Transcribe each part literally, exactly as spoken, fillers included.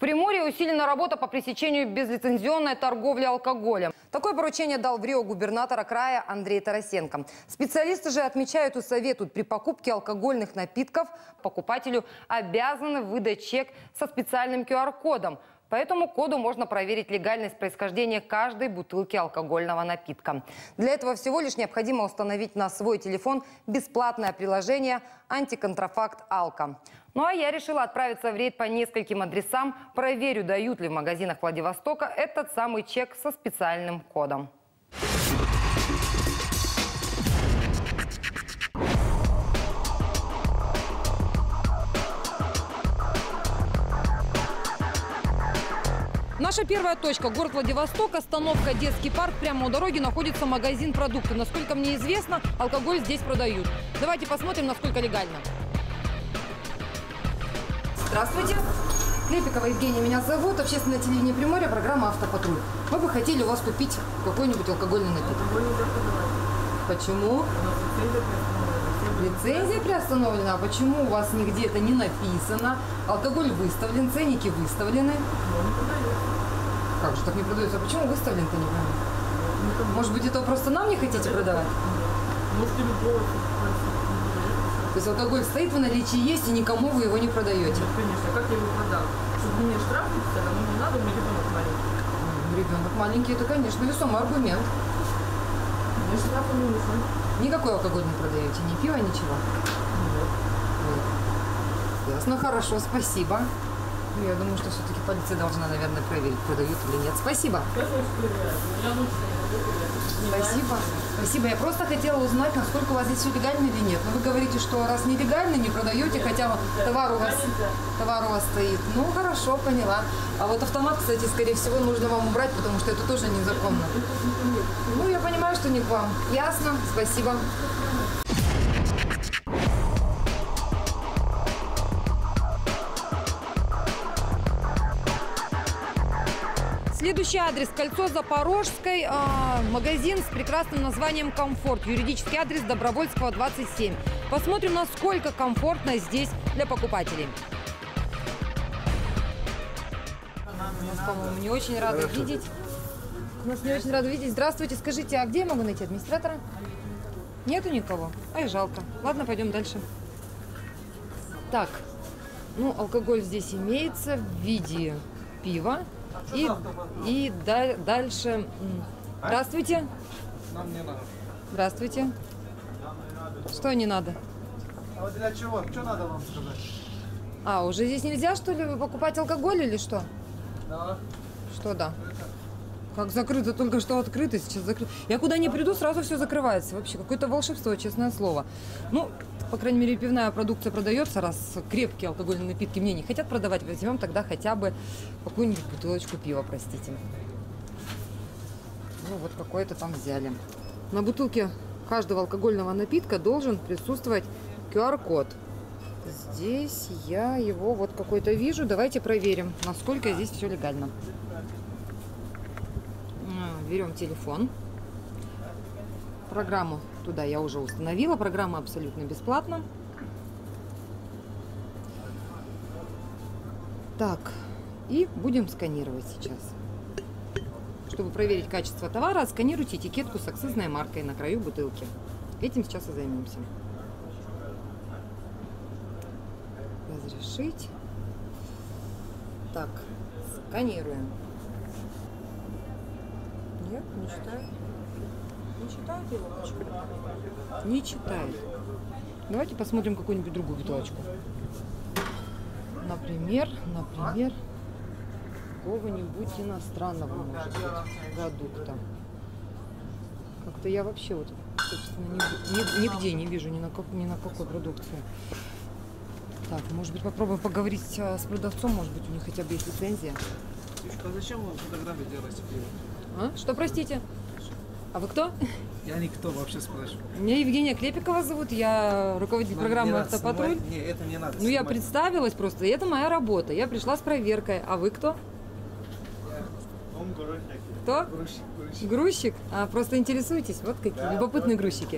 Приморье усилена работа по пресечению безлицензионной торговли алкоголем. Такое поручение дал в Рио губернатора края Андрей Тарасенко. Специалисты же отмечают и советуют: при покупке алкогольных напитков покупателю обязаны выдать чек со специальным ку ар кодом. По этому коду можно проверить легальность происхождения каждой бутылки алкогольного напитка. Для этого всего лишь необходимо установить на свой телефон бесплатное приложение «Антиконтрафакт Алко». Ну а я решила отправиться в рейд по нескольким адресам. Проверю, дают ли в магазинах Владивостока этот самый чек со специальным кодом. Наша первая точка – город Владивосток, остановка «Детский парк». Прямо у дороги находится магазин «Продукты». Насколько мне известно, алкоголь здесь продают. Давайте посмотрим, насколько легально. Здравствуйте. Клепикова Евгения меня зовут. Общественное телевидение Приморья, программа «Автопатруль». Мы бы хотели у вас купить какой-нибудь алкогольный напиток. Почему? Лицензия приостановлена. А почему у вас нигде это не написано? Алкоголь выставлен, ценники выставлены. Как же так не продается? А почему выставлен-то, не понимаю? Может быть, это просто нам не хотите продавать? То есть алкоголь стоит в наличии, есть, и никому вы его не продаете? Нет, конечно. Как я его продам? Чтобы мне штраф выписали, а мне не надо, у меня ребенок маленький. Ребенок маленький, это, конечно, весомый аргумент. Мне штрафа не нужен. Никакой алкоголь не продаете? Ни пива, ничего? Нет. Нет. Ясно, хорошо, спасибо. Ну, я думаю, что все-таки полиция должна, наверное, проверить, продают или нет. Спасибо. Спасибо. Спасибо. Я просто хотела узнать, насколько у вас здесь все легально или нет. Но вы говорите, что раз нелегально, не продаете, хотя товар у вас, товар у вас стоит. Ну, хорошо, поняла. А вот автомат, кстати, скорее всего, нужно вам убрать, потому что это тоже незаконно. Ну, я понимаю, что не к вам. Ясно. Спасибо. Следующий адрес – кольцо Запорожской, э, магазин с прекрасным названием «Комфорт». Юридический адрес Добровольского, двадцать семь. Посмотрим, насколько комфортно здесь для покупателей. Нас, по-моему, не очень рады видеть. Нас не очень рады видеть. Здравствуйте. Скажите, а где я могу найти администратора? Нету никого? Ай, жалко. Ладно, пойдем дальше. Так, ну, алкоголь здесь имеется в виде пива. И, и да, дальше. Здравствуйте. Нам не надо. Здравствуйте. Что не надо? А вот для чего? Что надо вам сказать? А, уже здесь нельзя, что ли, покупать алкоголь или что? Да. Что да? Как закрыто, только что открыто, сейчас закрыто. Я куда ни приду, сразу все закрывается. Вообще, какое-то волшебство, честное слово. Ну, по крайней мере, пивная продукция продается, раз крепкие алкогольные напитки мне не хотят продавать, возьмем тогда хотя бы какую-нибудь бутылочку пива, простите. Ну, вот какое-то там взяли. На бутылке каждого алкогольного напитка должен присутствовать ку ар код. Здесь я его вот какой-то вижу. Давайте проверим, насколько здесь все легально. Берем телефон. Программу туда я уже установила. Программа абсолютно бесплатна. Так, и будем сканировать сейчас. Чтобы проверить качество товара, сканируйте этикетку с акцизной маркой на краю бутылки. Этим сейчас и займемся. Разрешить. Так, сканируем. Нет, не читает. Не читает его почему? Не читает. Давайте посмотрим какую-нибудь другую бутылочку. Например, например, какого-нибудь иностранного, может быть, продукта. Как-то я вообще вот, собственно, ни, ни, нигде не вижу ни на, как, ни на какой продукции. Так, может быть, попробуем поговорить а, с продавцом, может быть, у них хотя бы есть лицензия. А зачем вы фотографии делаете? А? Что, простите? А вы кто? Я никто, вообще спрашиваю. Меня Евгения Клепикова зовут, я руководитель Нам программы не надо «Автопатруль». снимать. Не, это не надо Ну, я снимать. представилась просто, и это моя работа. Я пришла с проверкой. А вы кто? Он грузчик. Кто? Грузчик, грузчик. Грузчик? А, просто интересуетесь? Вот какие Да, любопытные да. грузчики.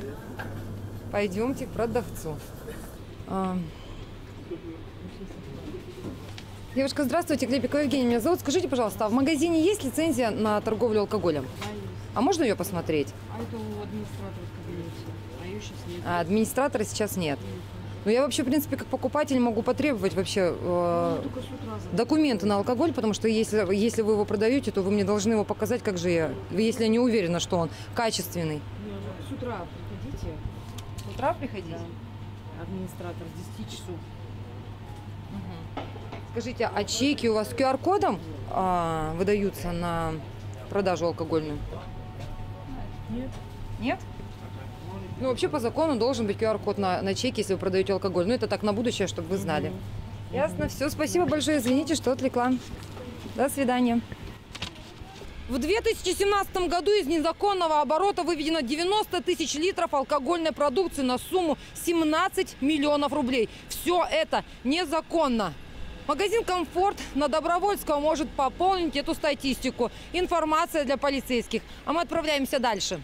Пойдемте к продавцу. А, Девушка, здравствуйте, Клепикова Евгения меня зовут. Скажите, пожалуйста, а в магазине есть лицензия на торговлю алкоголем? Да, есть. А можно ее посмотреть? А это у администратора в кабинете. А ее сейчас нет. А администратора сейчас нет. Ну, я вообще, в принципе, как покупатель могу потребовать вообще э, Ну, только с утра за- документы на алкоголь, потому что если, если вы его продаете, то вы мне должны его показать, как же я, если я не уверена, что он качественный. Не, ну, с утра приходите. С утра приходить? Да. Администратор с десяти часов. Скажите, а чеки у вас с ку ар кодом а, выдаются на продажу алкогольную? Нет. Нет? Ну, вообще по закону должен быть ку ар код на, на чеке, если вы продаете алкоголь. Ну, это так на будущее, чтобы вы знали. Ясно. Все, спасибо большое. Извините, что отвлекла. До свидания. В две тысячи семнадцатом году из незаконного оборота выведено девяносто тысяч литров алкогольной продукции на сумму семнадцать миллионов рублей. Все это незаконно. Магазин «Комфорт» на Добровольского может пополнить эту статистику. Информация для полицейских. А мы отправляемся дальше.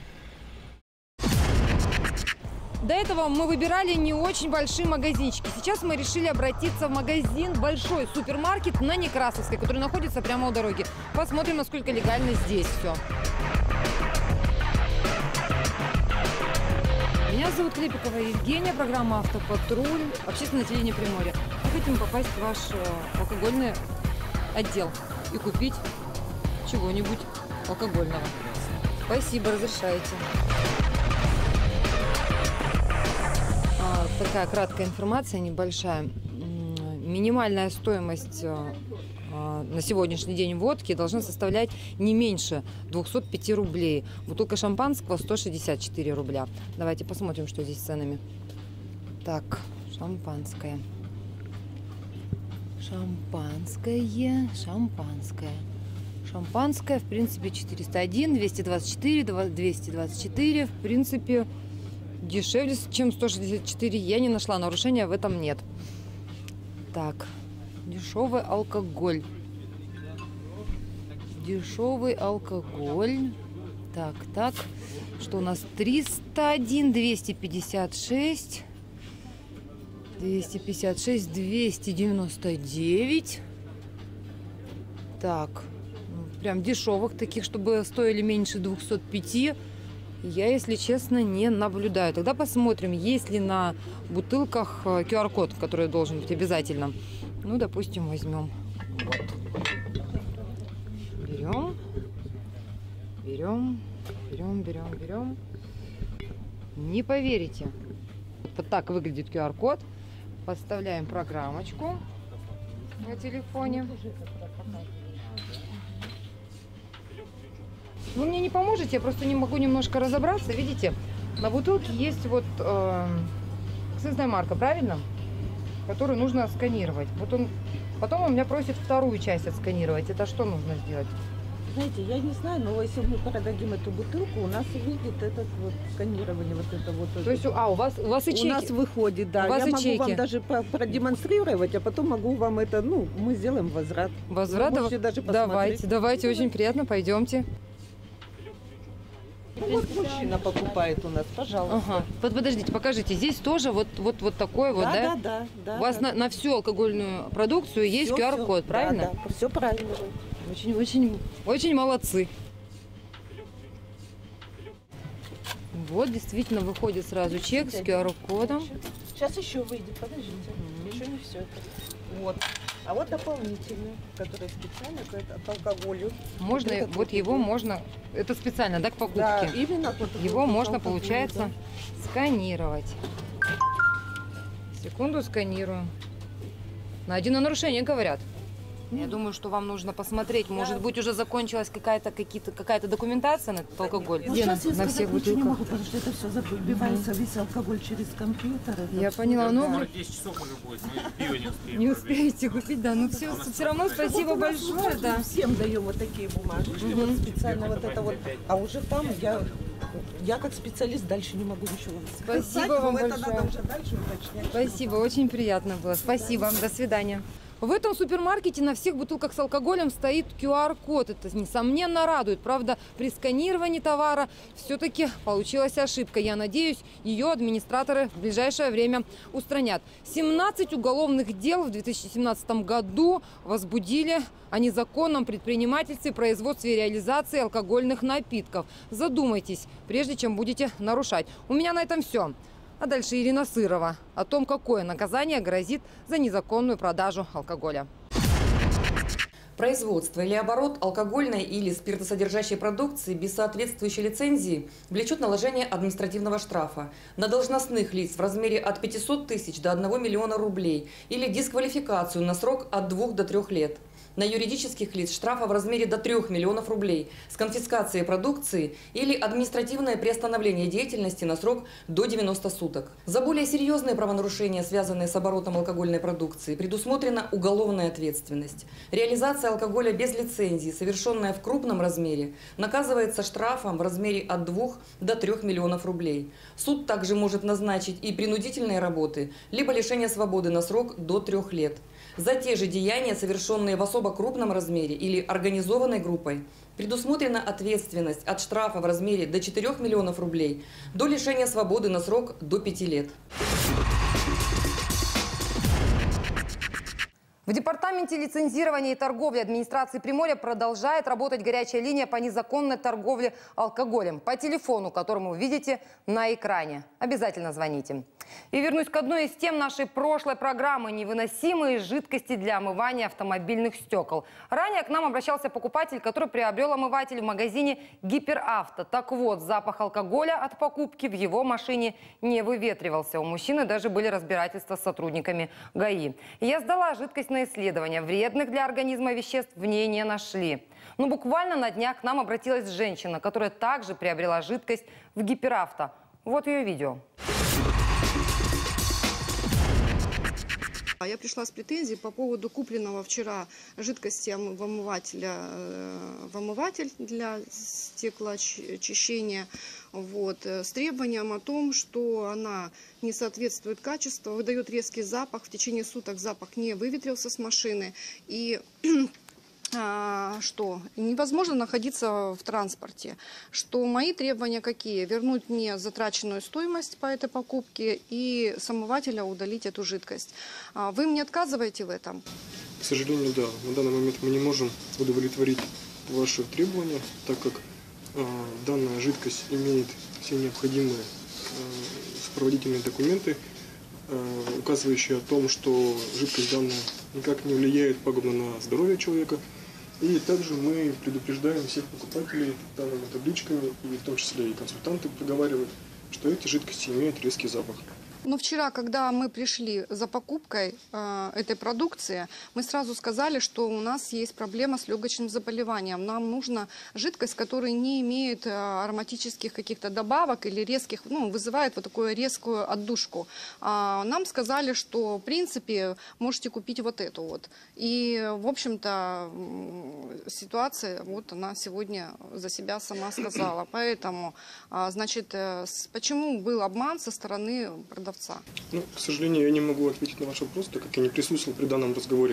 До этого мы выбирали не очень большие магазинчики. Сейчас мы решили обратиться в магазин, большой супермаркет на Некрасовской, который находится прямо у дороги. Посмотрим, насколько легально здесь все. Меня зовут Клепикова Евгения, программа «Автопатруль», общественное телевидение Приморья. Мы хотим попасть в ваш э, алкогольный отдел и купить чего-нибудь алкогольного. Спасибо, разрешаете. А, такая краткая информация, небольшая. М, Минимальная стоимость э, э, на сегодняшний день водки должна составлять не меньше двухсот пяти рублей. Бутылка шампанского сто шестьдесят четыре рубля. Давайте посмотрим, что здесь с ценами. Так, шампанское. Шампанское, шампанское. Шампанское, в принципе, четыреста один, двести двадцать четыре, двести двадцать четыре. В принципе, дешевле, чем сто шестьдесят четыре. Я не нашла, нарушения в этом нет. Так, дешевый алкоголь. Дешевый алкоголь. Так, так. Что у нас? триста один, двести пятьдесят шесть. двести пятьдесят шесть, двести девяносто девять. Так, ну, прям дешевых таких, чтобы стоили меньше двухсот пяти, я, если честно, не наблюдаю. Тогда посмотрим, есть ли на бутылках ку ар код, который должен быть обязательно. Ну, допустим, возьмем. Вот. Берем. Берем. Берем, берем, берем. Не поверите. Вот так выглядит ку ар код. Подставляем программочку на телефоне. Вы мне не поможете, я просто не могу немножко разобраться. Видите, на бутылке есть вот э, акцизная марка, правильно? Которую нужно сканировать. Вот он, потом он меня просит вторую часть отсканировать. Это что нужно сделать? Знаете, я не знаю, но если мы продадим эту бутылку, у нас выйдет этот вот сканирование, вот это вот. То есть, а, у вас, у вас и чеки? У нас выходит, да. У вас я и могу чеки. вам даже по- продемонстрировать, а потом могу вам это, ну, мы сделаем возврат. Возврат? Вы можете даже посмотреть. Давайте, давайте, очень приятно, пойдемте. Ну, вот мужчина покупает у нас, пожалуйста. Ага. Вот подождите, покажите. Здесь тоже вот, вот, вот такой вот, да, да? да, да, да. У вас да. на, на всю алкогольную продукцию есть Всё, ку ар код, всё. правильно? Да, да, все правильно. Очень, очень, очень молодцы. Вот, действительно, выходит сразу чек с ку ар кодом. Сейчас еще выйдет, подождите. Еще не все это. Вот. А вот дополнительный, который специально к алкоголю. Можно, этот вот его вот. можно, это специально, да, к покупке? Да, именно вот Его вот можно, алкоголь, получается, да. сканировать. Секунду, сканирую. Найдено нарушение, говорят. Я думаю, что вам нужно посмотреть. Может быть, уже закончилась какая-то какие-то какая-то документация на этот алкоголь? Ну, Где сейчас я на сказать всех ничего не бутылках? могу, потому что это все забивается, весь алкоголь через компьютер. это Я всё. поняла. Ну, Скоро десять часов уже будет, мы пиво не успеем. не успеете купить, да. Ну, все, все равно спасибо Вот у нас большое, вот да. Всем даем вот такие бумажки, вот специально вот это вот. А уже там я, я как специалист дальше не могу ничего вам сказать. Спасибо вам но это большое. надо уже дальше уточнять. Спасибо, очень приятно было. Спасибо, до свидания. В этом супермаркете на всех бутылках с алкоголем стоит ку ар код. Это, несомненно, радует. Правда, при сканировании товара все-таки получилась ошибка. Я надеюсь, ее администраторы в ближайшее время устранят. семнадцать уголовных дел в две тысячи семнадцатом году возбудили о незаконном предпринимательстве, производстве и реализации алкогольных напитков. Задумайтесь, прежде чем будете нарушать. У меня на этом все. А дальше Ирина Сырова о том, какое наказание грозит за незаконную продажу алкоголя. Производство или оборот алкогольной или спиртосодержащей продукции без соответствующей лицензии влечет наложение административного штрафа на должностных лиц в размере от пятисот тысяч до одного миллиона рублей или дисквалификацию на срок от двух до трех лет. На юридических лиц штрафа в размере до трёх миллионов рублей с конфискацией продукции или административное приостановление деятельности на срок до девяноста суток. За более серьезные правонарушения, связанные с оборотом алкогольной продукции, предусмотрена уголовная ответственность. Реализация алкоголя без лицензии, совершенная в крупном размере, наказывается штрафом в размере от двух до трёх миллионов рублей. Суд также может назначить и принудительные работы, либо лишение свободы на срок до трех лет. За те же деяния, совершенные в особо крупном размере или организованной группой, предусмотрена ответственность от штрафа в размере до четырёх миллионов рублей до лишения свободы на срок до пяти лет. В департаменте лицензирования и торговли администрации Приморья продолжает работать горячая линия по незаконной торговле алкоголем по телефону, который вы видите на экране. Обязательно звоните. И вернусь к одной из тем нашей прошлой программы – невыносимые жидкости для омывания автомобильных стекол. Ранее к нам обращался покупатель, который приобрел омыватель в магазине «Гиперавто». Так вот, запах алкоголя от покупки в его машине не выветривался. У мужчины даже были разбирательства с сотрудниками ГАИ. Я сдала жидкость на исследование. Вредных для организма веществ в ней не нашли. Но буквально на днях к нам обратилась женщина, которая также приобрела жидкость в «Гиперавто». Вот ее видео. Я пришла с претензией по поводу купленного вчера жидкости в омывателя, в омыватель для стеклоочищения, вот, с требованием о том, что она не соответствует качеству, выдает резкий запах, в течение суток запах не выветрился с машины и что невозможно находиться в транспорте, что мои требования какие? Вернуть мне затраченную стоимость по этой покупке и с омывателя удалить эту жидкость. Вы мне отказываете в этом? К сожалению, да. На данный момент мы не можем удовлетворить ваши требования, так как э, данная жидкость имеет все необходимые э, сопроводительные документы, э, указывающие о том, что жидкость данная никак не влияет пагубно на здоровье человека. И также мы предупреждаем всех покупателей данными табличками, и в том числе и консультанты проговаривают, что эти жидкости имеют резкий запах. Но вчера, когда мы пришли за покупкой э, этой продукции, мы сразу сказали, что у нас есть проблема с легочным заболеванием. Нам нужна жидкость, которая не имеет э, ароматических каких-то добавок или резких, ну, вызывает вот такую резкую отдушку. А нам сказали, что в принципе можете купить вот эту вот. И в общем-то ситуация, вот она сегодня за себя сама сказала. Поэтому, э, значит, э, почему был обман со стороны продавца? Ну, к сожалению, я не могу ответить на ваш вопрос, так как я не присутствовал при данном разговоре.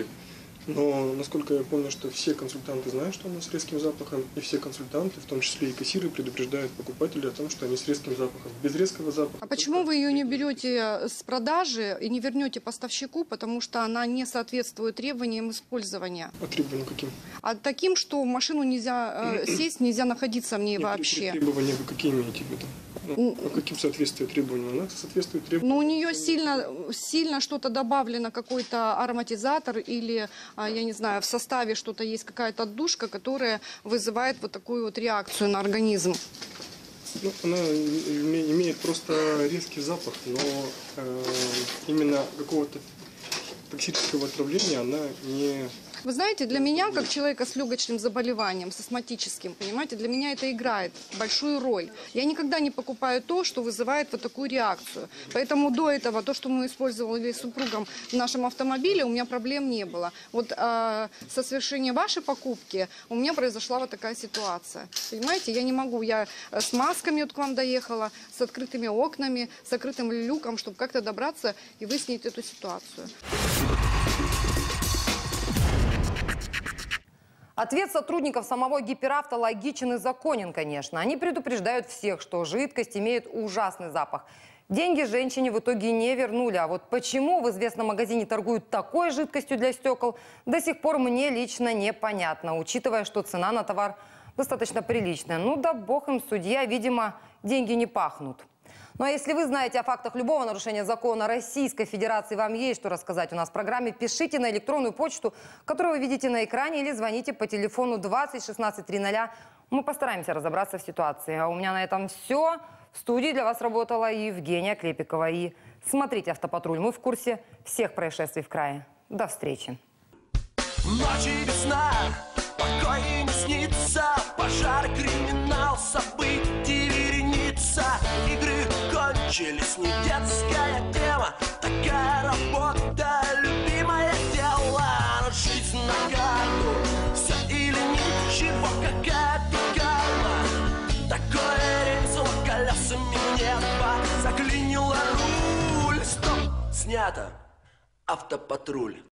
Но, насколько я помню, что все консультанты знают, что она с резким запахом, и все консультанты, в том числе и кассиры, предупреждают покупателей о том, что они с резким запахом. Без резкого запаха... А почему вы ее не берете с продажи и не вернете поставщику, потому что она не соответствует требованиям использования? А требованиям каким? А таким, что в машину нельзя э, сесть, нельзя находиться в ней вообще. Требования вы какие имеете в виду? Ну, а каким соответствует требованиям? Она соответствует требованиям. Ну, у нее сильно, сильно что-то добавлено, какой-то ароматизатор или, я не знаю, в составе что-то есть, какая-то отдушка, которая вызывает вот такую вот реакцию на организм. Ну, она имеет просто резкий запах, но э, именно какого-то токсического отравления она не... Вы знаете, для меня, как человека с легочным заболеванием, с астматическим, понимаете, для меня это играет большую роль. Я никогда не покупаю то, что вызывает вот такую реакцию. Поэтому до этого, то, что мы использовали с супругом в нашем автомобиле, у меня проблем не было. Вот э, со совершения вашей покупки у меня произошла вот такая ситуация. Понимаете, я не могу, я с масками вот к вам доехала, с открытыми окнами, с открытым люком, чтобы как-то добраться и выяснить эту ситуацию. Ответ сотрудников самого гиперавто логичен и законен, конечно. Они предупреждают всех, что жидкость имеет ужасный запах. Деньги женщине в итоге не вернули. А вот почему в известном магазине торгуют такой жидкостью для стекол, до сих пор мне лично непонятно, учитывая, что цена на товар достаточно приличная. Ну да бог им судья, видимо, деньги не пахнут. Ну а если вы знаете о фактах любого нарушения закона Российской Федерации, вам есть что рассказать у нас в программе, пишите на электронную почту, которую вы видите на экране, или звоните по телефону двадцать шестнадцать триста. Мы постараемся разобраться в ситуации. А у меня на этом все. В студии для вас работала Евгения Клепикова. И смотрите «Автопатруль». Мы в курсе всех происшествий в крае. До встречи. Ночи без сна, покой не снится, пожар, криминал, событий вереница. Игры кончились, не детская тема, такая работа, любимое дело. Но жизнь на карту, все или ничего, какая-то карма. Такое резало колесами небо, заклинило руль. Стоп, снято, автопатруль.